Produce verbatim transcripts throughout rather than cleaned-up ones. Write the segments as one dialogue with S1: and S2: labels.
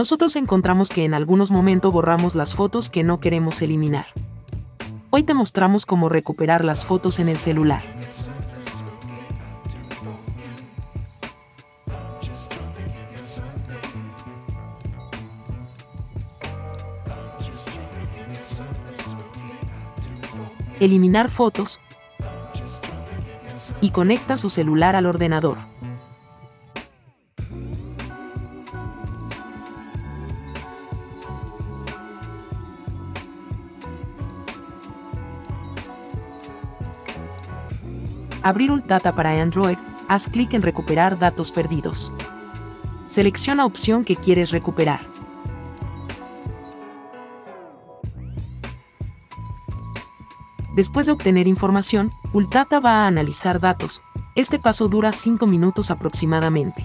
S1: nosotros encontramos que en algunos momentos borramos las fotos que no queremos eliminar. Hoy te mostramos cómo recuperar las fotos en el celular. Eliminar fotos y conecta su celular al ordenador. Abrir Ultata para Android, haz clic en Recuperar datos perdidos. Selecciona opción que quieres recuperar. Después de obtener información, Ultata va a analizar datos. Este paso dura cinco minutos aproximadamente.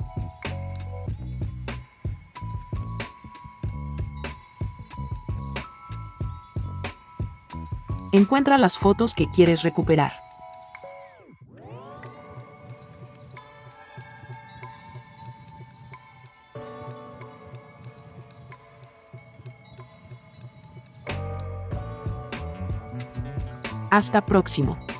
S1: Encuentra las fotos que quieres recuperar. Hasta próximo.